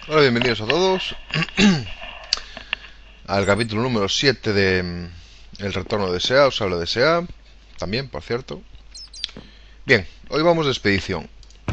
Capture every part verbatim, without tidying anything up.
Hola, bienvenidos a todos al capítulo número siete de mm, El retorno de S E A. Os hablo de S E A, también, por cierto. Bien, hoy vamos de expedición.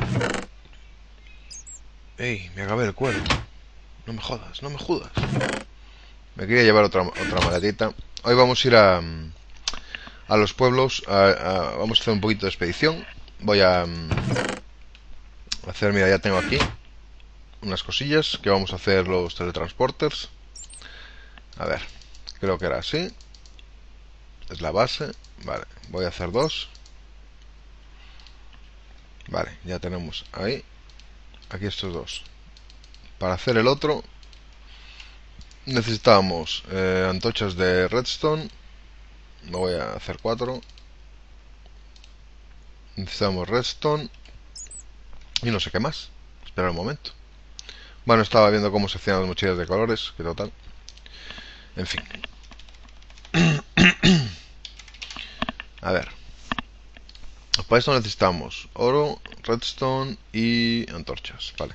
Ey, me acabé el cuero. No me jodas, no me jodas. Me quería llevar otra, otra maletita. Hoy vamos a ir a, mm, a los pueblos. A, a- vamos a hacer un poquito de expedición. Voy a mm, hacer, mira, ya tengo aquí unas cosillas que vamos a hacer los teletransporters. A ver, creo que era así. Es la base. Vale, voy a hacer dos. Vale, ya tenemos ahí. Aquí estos dos. Para hacer el otro necesitamos eh, antorchas de redstone. No voy a hacer cuatro. Necesitamos redstone y no sé qué más. Espera un momento. Bueno, estaba viendo cómo se hacían las mochilas de colores. Que total. En fin. A ver. Para esto necesitamos oro, redstone y antorchas. Vale.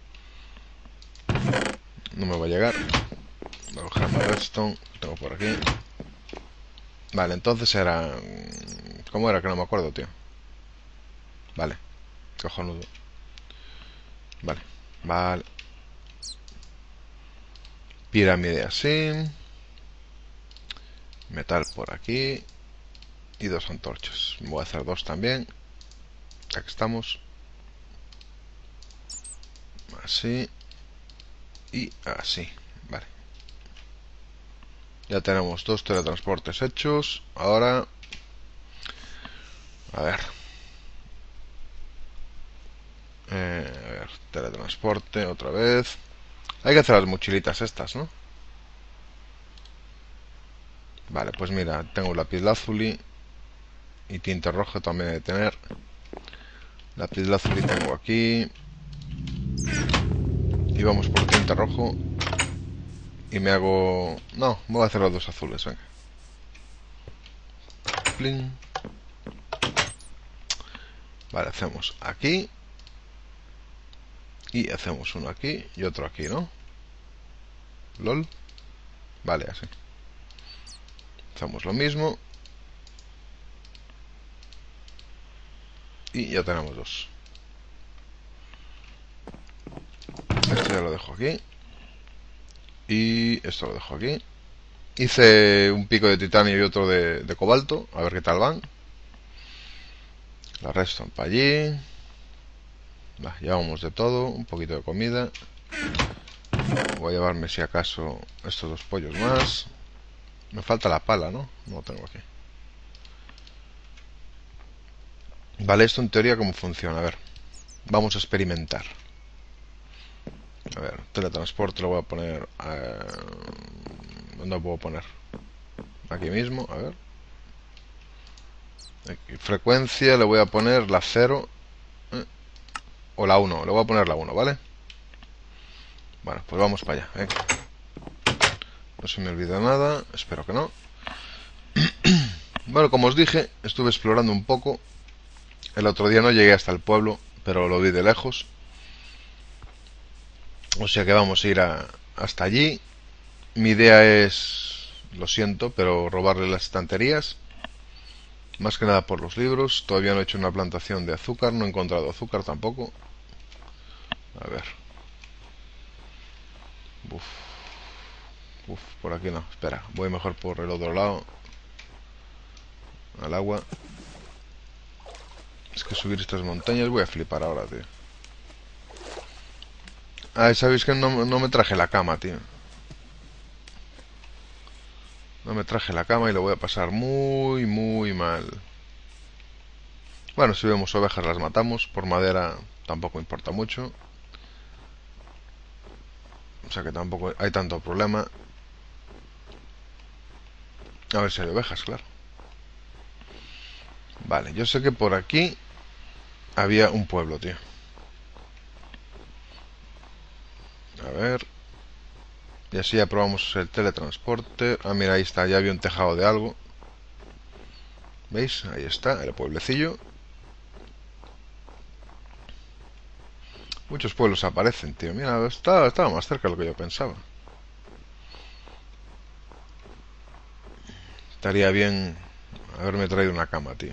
No me va a llegar. Voy a coger más redstone. Lo tengo por aquí. Vale, entonces era... ¿Cómo era? Que no me acuerdo, tío. Vale. Cojonudo. Vale. Vale. Pirámide así. Metal por aquí. Y dos antorchas. Voy a hacer dos también. Ya que estamos. Así. Y así. Vale. Ya tenemos dos teletransportes hechos. Ahora... A ver. Eh, a ver. Teletransporte otra vez. Hay que hacer las mochilitas estas, ¿no? Vale, pues mira. Tengo lapislázuli. Y tinta roja también de tener. Lapislázuli tengo aquí. Y vamos por tinta rojo. Y me hago... No, voy a hacer los dos azules, venga. Pling. Vale, hacemos aquí. Y hacemos uno aquí y otro aquí, ¿no? LOL. Vale, así. Hacemos lo mismo. Y ya tenemos dos. Esto ya lo dejo aquí. Y esto lo dejo aquí. Hice un pico de titanio y otro de, de cobalto. A ver qué tal van. La redstone para allí. Va, llevamos de todo. Un poquito de comida. Voy a llevarme si acaso estos dos pollos más. Me falta la pala, ¿no? No lo tengo aquí. Vale, esto en teoría cómo funciona. A ver. Vamos a experimentar. A ver, teletransporte lo voy a poner... Eh, ¿dónde lo puedo poner? Aquí mismo, a ver. Aquí, frecuencia le voy a poner la cero. Eh, o la uno, le voy a poner la uno, ¿vale? Bueno, pues vamos para allá. Venga. No se me olvida nada, espero que no. Bueno, como os dije, estuve explorando un poco. El otro día no llegué hasta el pueblo, pero lo vi de lejos. O sea que vamos a ir a, hasta allí. Mi idea es, lo siento, pero robarle las estanterías. Más que nada por los libros. Todavía no he hecho una plantación de azúcar. No he encontrado azúcar tampoco. A ver. Uf. Uf, por aquí no. Espera, voy mejor por el otro lado. Al agua. Es que subir estas montañas voy a flipar ahora, tío. Ah, sabéis que no, no me traje la cama, tío. No me traje la cama y lo voy a pasar muy, muy mal. Bueno, si vemos ovejas las matamos. Por madera tampoco importa mucho. O sea que tampoco hay tanto problema. A ver si hay ovejas, claro. Vale, yo sé que por aquí había un pueblo, tío. A ver. Y así ya probamos el teletransporte. Ah, mira, ahí está, ya había un tejado de algo. ¿Veis? Ahí está, el pueblecillo. Muchos pueblos aparecen, tío. Mira, estaba, estaba más cerca de lo que yo pensaba. Estaría bien haberme traído una cama, tío.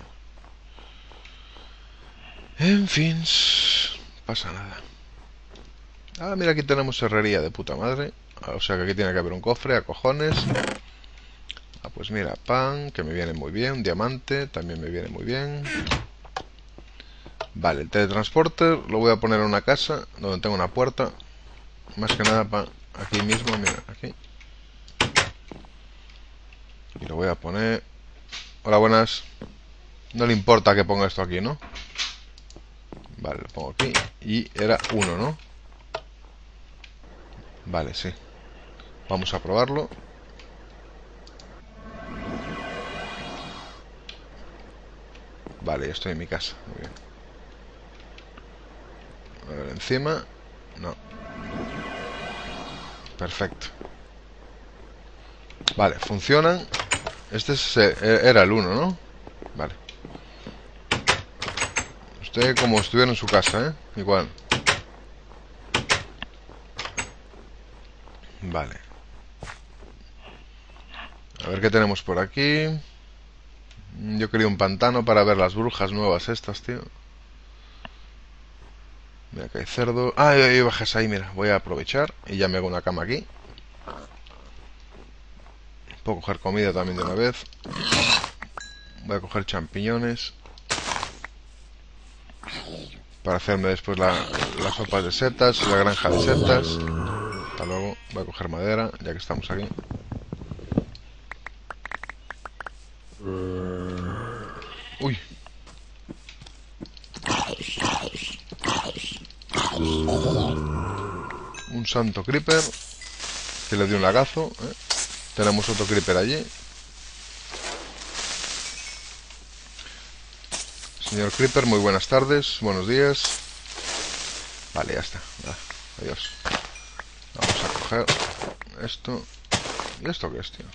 En fin, pasa nada. Ah, mira, aquí tenemos herrería de puta madre. O sea que aquí tiene que haber un cofre, a cojones. Ah, pues mira, pan, que me viene muy bien. Un diamante, también me viene muy bien. Vale, el teletransporte lo voy a poner en una casa donde tengo una puerta. Más que nada para aquí mismo, mira, aquí. Y lo voy a poner... Hola, buenas. No le importa que ponga esto aquí, ¿no? Vale, lo pongo aquí. Y era uno, ¿no? Vale, sí. Vamos a probarlo. Vale, ya estoy en mi casa. Muy bien. A ver, encima. No. Perfecto. Vale, funcionan. Este es, era el uno, ¿no? Vale. Usted como estuviera en su casa, ¿eh? Igual. Vale. A ver qué tenemos por aquí. Yo quería un pantano para ver las brujas nuevas estas, tío. Mira que hay cerdo. Ah, hay bajas ahí, mira. Voy a aprovechar y ya me hago una cama aquí. Puedo coger comida también de una vez. Voy a coger champiñones para hacerme después la, las sopas de setas, la granja de setas. Hasta luego. Voy a coger madera, ya que estamos aquí. Uy. Un santo creeper que le dio un lagazo, ¿eh? Tenemos otro creeper allí. Señor creeper, muy buenas tardes, buenos días. Vale, ya está. Ah, adiós. Vamos a coger esto. ¿Y esto qué es, tío?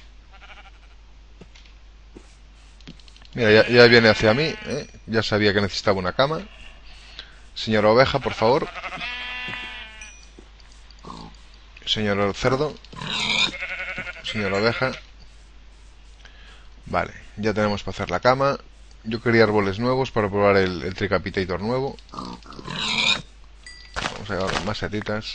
Mira, ya, ya viene hacia mí, ¿eh? Ya sabía que necesitaba una cama. Señora oveja, por favor. Señor cerdo. Señora oveja. Vale, ya tenemos para hacer la cama. Yo quería árboles nuevos para probar el, el Tricapitator nuevo. Vamos a llevar más setitas.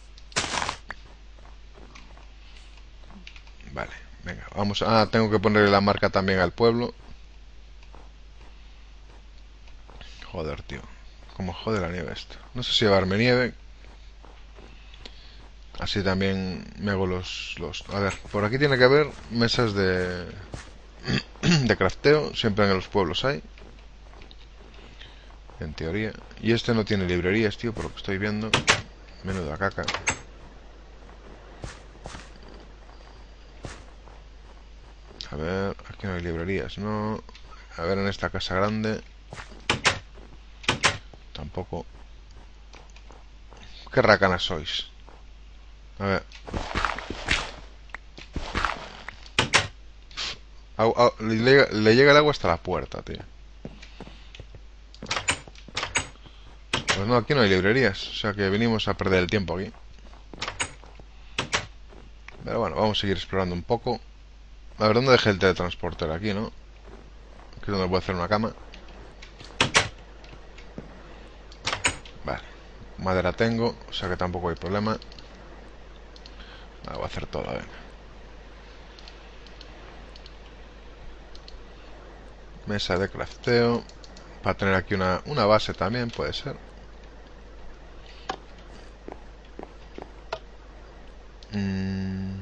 Vale, venga, vamos a... Ah, tengo que ponerle la marca también al pueblo. Joder, tío. Como jode la nieve esto. No sé si llevarme nieve. Así también me hago los, los... A ver, por aquí tiene que haber mesas de... de crafteo. Siempre en los pueblos hay. En teoría. Y este no tiene librerías, tío, por lo que estoy viendo. Menuda caca. A ver, aquí no hay librerías, ¿no? A ver, en esta casa grande... Tampoco. Qué racanas sois. A ver. Au, au, le, llega, le llega el agua hasta la puerta, tío. Pues no, aquí no hay librerías. O sea que venimos a perder el tiempo aquí. Pero bueno, vamos a seguir explorando un poco. A ver, ¿dónde dejé el teletransporter? Aquí, ¿no? Aquí es donde voy a hacer una cama. Vale. Madera tengo, o sea que tampoco hay problema. Vale, voy a hacer todo, venga. Mesa de crafteo. Para tener aquí una, una base también, puede ser. Mm.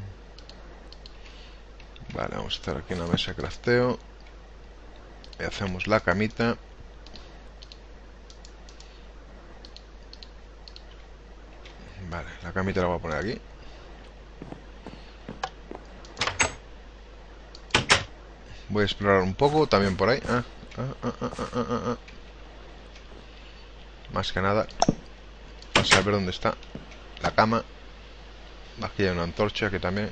Vale, vamos a hacer aquí una mesa de crafteo. Y hacemos la camita. Vale, la camita la voy a poner aquí. Voy a explorar un poco también por ahí. Ah, ah, ah, ah, ah, ah, ah. Más que nada para saber dónde está la cama. Aquí hay una antorcha que también...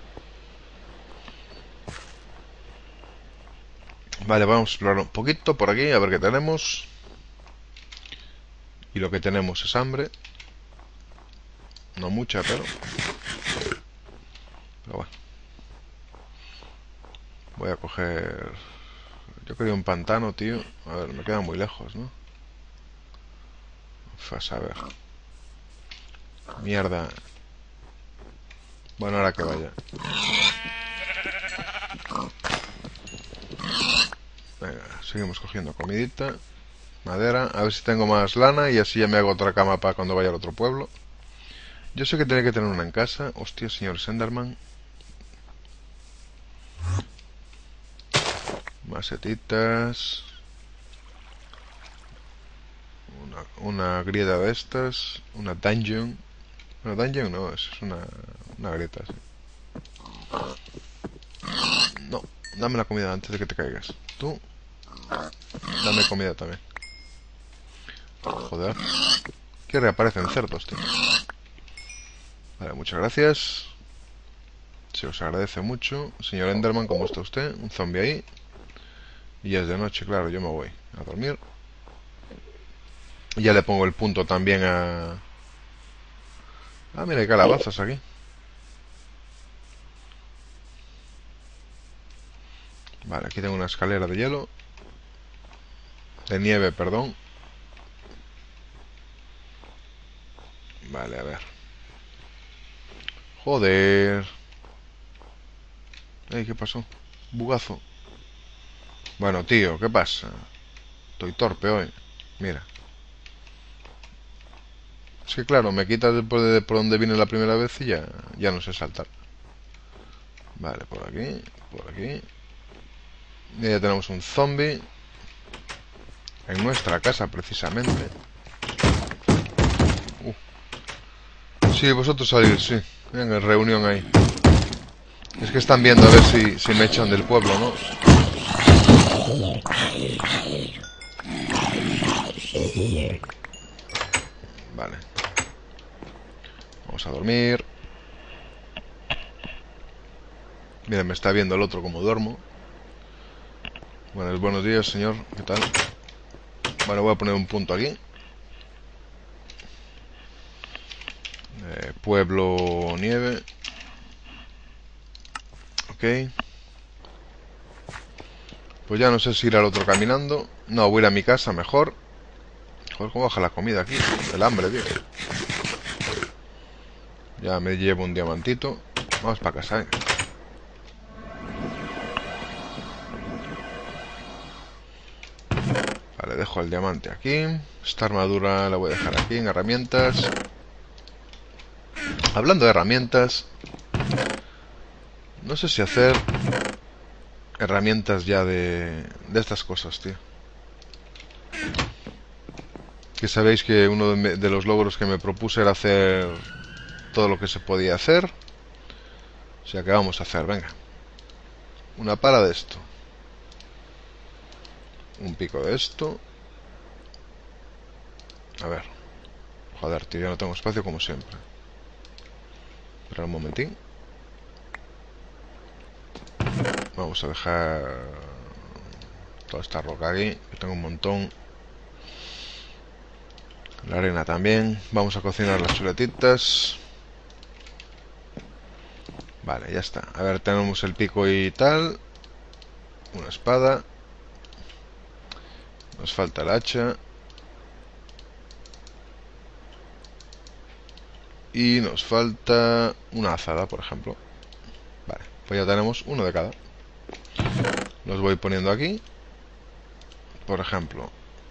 Vale, vamos a explorar un poquito por aquí, a ver qué tenemos. Y lo que tenemos es hambre. No mucha, pero... Pero bueno. Voy a coger... Yo quería un pantano, tío. A ver, me queda muy lejos, ¿no? Uf, a saber. Mierda. Bueno, ahora que vaya. Venga, seguimos cogiendo comidita. Madera. A ver si tengo más lana y así ya me hago otra cama para cuando vaya al otro pueblo. Yo sé que tiene que tener una en casa. Hostia, señor Senderman. Macetitas. Una, una grieta de estas. Una dungeon. Una dungeon no, es una, una grieta, sí. No, dame la comida antes de que te caigas. Tú, dame comida también. Joder. Que reaparecen cerdos, tío. Vale, muchas gracias. Se os agradece mucho. Señor Enderman, ¿cómo está usted? Un zombie ahí. Y ya es de noche, claro, yo me voy a dormir. Y ya le pongo el punto también a... Ah, mira, hay calabazas aquí. Vale, aquí tengo una escalera de hielo. De nieve, perdón. Vale, a ver. Joder. Ey, ¿qué pasó? Bugazo. Bueno, tío, ¿qué pasa? Estoy torpe hoy. Mira. Es que claro, me quitas después de por donde vine la primera vez y ya, ya no sé saltar. Vale, por aquí, por aquí. Y ya tenemos un zombie. En nuestra casa, precisamente. Uh. Sí, vosotros salís, sí. Venga, reunión ahí. Es que están viendo a ver si, si me echan del pueblo, ¿no? Vale. Vamos a dormir. Mira, me está viendo el otro como duermo. Buenos, buenos días, señor. ¿Qué tal? Bueno, voy a poner un punto aquí. Eh, pueblo nieve. Ok. Pues ya no sé si ir al otro caminando. No, voy a ir a mi casa mejor. Joder, cómo baja la comida aquí. El hambre, tío. Ya me llevo un diamantito. Vamos para casa, ¿eh? Vale, dejo el diamante aquí. Esta armadura la voy a dejar aquí en herramientas. Hablando de herramientas, no sé si hacer herramientas ya de, de estas cosas, tío. Que sabéis que uno de, de los logros que me propuse era hacer todo lo que se podía hacer. O sea que vamos a hacer, venga. Una pala de esto. Un pico de esto. A ver. Joder, tío, ya no tengo espacio como siempre. Espera un momentín. Vamos a dejar toda esta roca aquí, que tengo un montón. La arena también. Vamos a cocinar las chuletitas. Vale, ya está. A ver, tenemos el pico y tal. Una espada. Nos falta el hacha. Y nos falta una azada, por ejemplo. Vale, pues ya tenemos uno de cada. Los voy poniendo aquí. Por ejemplo.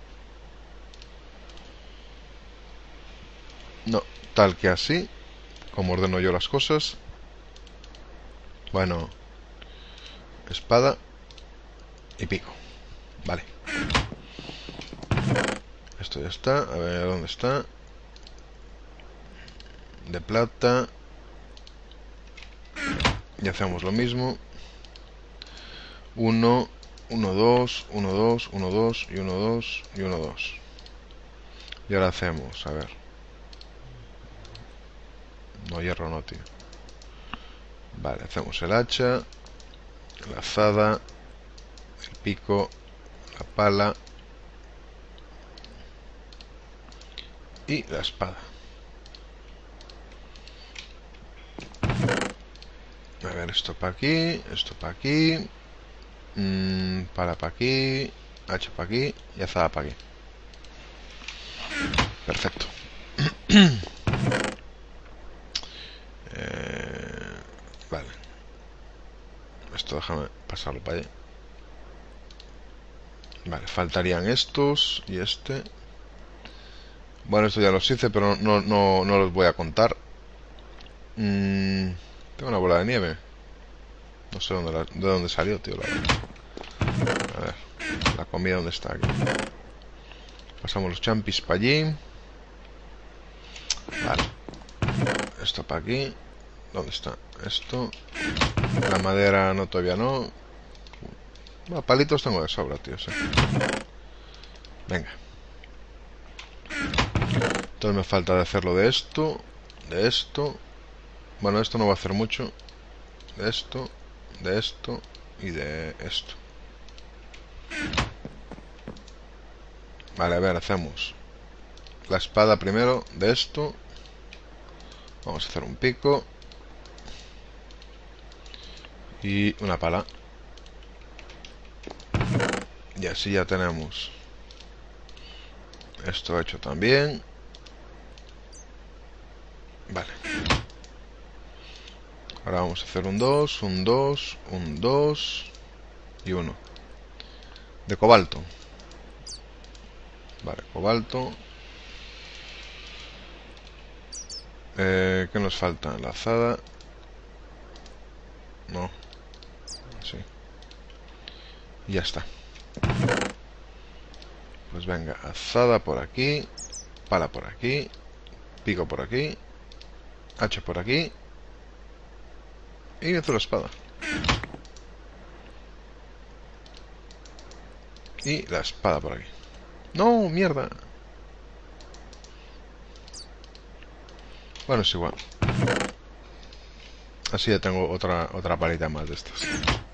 No, tal que así. Como ordeno yo las cosas. Bueno. Espada. Y pico. Vale. Esto ya está. A ver, ¿dónde está? De plata. Y hacemos lo mismo. Uno, uno, dos, uno, dos, uno, dos, y uno, dos, y uno, dos. Y ahora hacemos, a ver. No, hierro no, tío. Vale, hacemos el hacha, la azada, el pico, la pala y la espada. A ver, esto para aquí, esto para aquí, mmm, para para aquí, hacha para aquí y azada para aquí. Perfecto. eh, vale. Esto déjame pasarlo para allá. Vale, faltarían estos y este. Bueno, esto ya los hice, pero no, no, no los voy a contar. Mm, tengo una bola de nieve. No sé dónde la, de dónde salió, tío. La, a ver, la comida dónde está aquí. Pasamos los champis para allí. Vale. Esto para aquí. ¿Dónde está? Esto. La madera no, todavía no. Bueno, palitos tengo de sobra, tío. Sí. Venga. Entonces me falta de hacerlo de esto. De esto. Bueno, esto no va a hacer mucho. De esto. De esto. Y de esto. Vale, a ver, hacemos la espada primero. De esto. Vamos a hacer un pico. Y una pala. Y así ya tenemos esto hecho también. Vale. Ahora vamos a hacer un dos, un dos, un dos y uno. De cobalto. Vale, cobalto. Eh, ¿Qué nos falta? La azada. No. Sí. Y ya está. Pues venga, azada por aquí. Pala por aquí. Pico por aquí. Hacha por aquí. Y meto la espada. Y la espada por aquí. ¡No! ¡Mierda! Bueno, es igual. Así ya tengo otra, otra palita más de estas.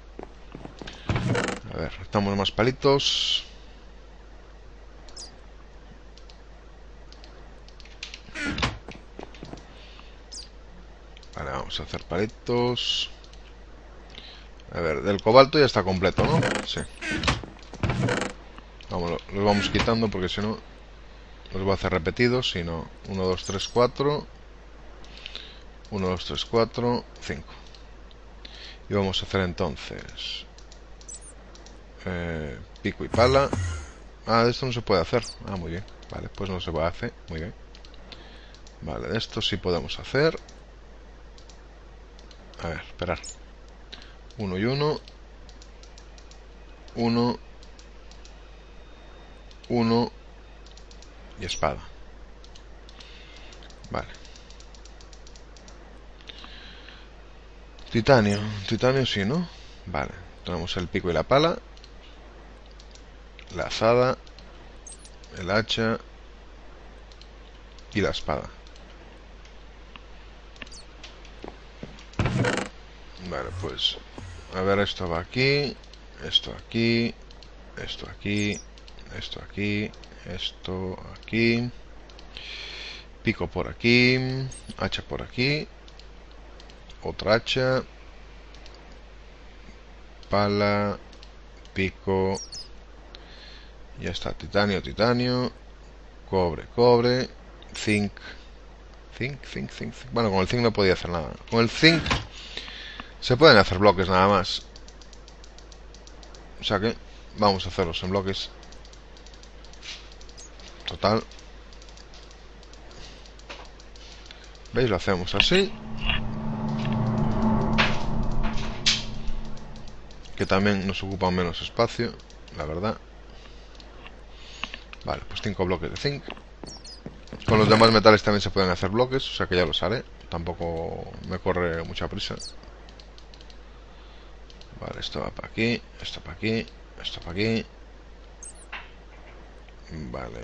A ver, necesitamos más palitos. Vale, vamos a hacer palitos. A ver, del cobalto ya está completo, ¿no? Sí. Vamos, los vamos quitando porque si no los voy a hacer repetidos. Si no, uno, dos, tres, cuatro. uno, dos, tres, cuatro, cinco. Y vamos a hacer entonces eh, pico y pala. Ah, de esto no se puede hacer. Ah, muy bien. Vale, pues no se puede hacer. Muy bien. Vale, de esto sí podemos hacer. A ver, esperar. Uno y uno. Uno. Uno. Y espada. Vale. Titanio. Titanio sí, ¿no? Vale. Tenemos el pico y la pala. La azada. El hacha. Y la espada. Vale, pues a ver, esto va aquí, esto aquí, esto aquí, esto aquí, esto aquí, pico por aquí, hacha por aquí, otra hacha, pala, pico, ya está, titanio, titanio, cobre, cobre, zinc, zinc, zinc, zinc, zinc. Bueno, con el zinc no podía hacer nada, con el zinc se pueden hacer bloques nada más. O sea que vamos a hacerlos en bloques. Total. ¿Veis? Lo hacemos así. Que también nos ocupa menos espacio, la verdad. Vale, pues cinco bloques de zinc. Con los demás metales también se pueden hacer bloques, o sea que ya los haré. Tampoco me corre mucha prisa. Vale, esto va para aquí, esto para aquí, esto para aquí. Vale.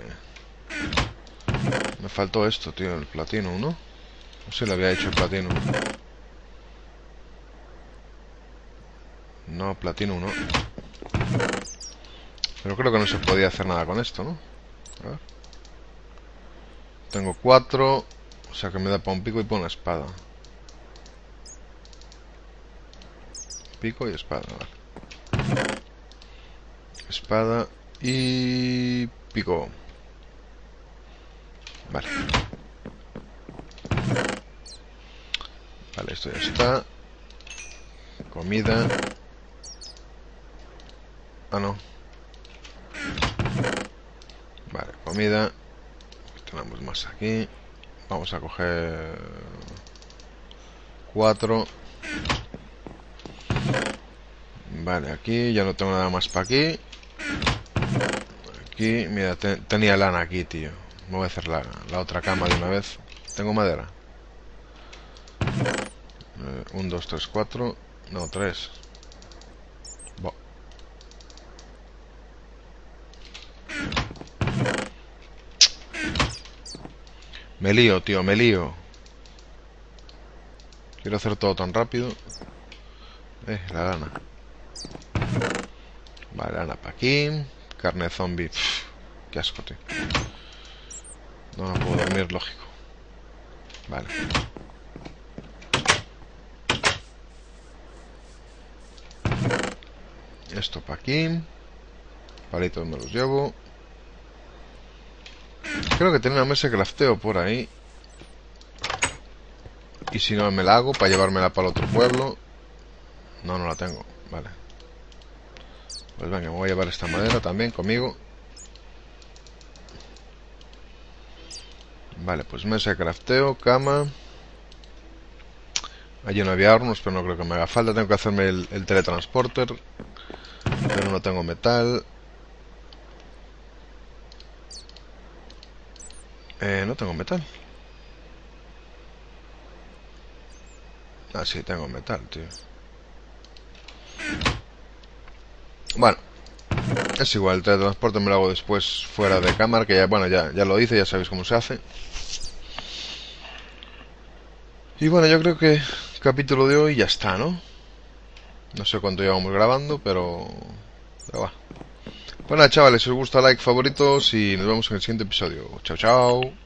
Me faltó esto, tío, el platino, ¿no? No sé, le había hecho el platino. No, platino no. Pero creo que no se podía hacer nada con esto, ¿no? A ver. Tengo cuatro, o sea que me da para un pico y para una espada. Pico y espada, vale. Espada y pico. Vale. Vale, esto ya está. Comida. Ah, no. Vale, comida. Tenemos más aquí. Vamos a coger cuatro. Vale, aquí ya no tengo nada más para aquí. Aquí, mira, te, tenía lana aquí, tío. Me voy a hacer la, la otra cama de una vez. Tengo madera. Eh, un, dos, tres, cuatro. No, tres. Bo. Me lío, tío, me lío. Quiero hacer todo tan rápido. Eh, la lana. Vale, lana para aquí. Carne zombie. Pff, qué asco, tío. No, no puedo dormir, lógico. Vale. Esto para aquí. Palitos me los llevo. Creo que tenía una mesa de crafteo por ahí. Y si no me la hago para llevármela para el otro pueblo. No, no la tengo. Vale. Pues venga, me voy a llevar esta madera también conmigo. Vale, pues mesa de crafteo, cama. Allí no había hornos, pero no creo que me haga falta. Tengo que hacerme el, el teletransporter. Pero no tengo metal. Eh, no tengo metal. Ah, sí, tengo metal, tío. Bueno, es igual, el teletransporte me lo hago después fuera de cámara, que ya, bueno, ya, ya lo hice, ya sabéis cómo se hace. Y bueno, yo creo que el capítulo de hoy ya está, ¿no? No sé cuánto llevamos grabando, pero... pero va. Bueno, chavales, si os gusta, like, favoritos y nos vemos en el siguiente episodio. Chao, chao.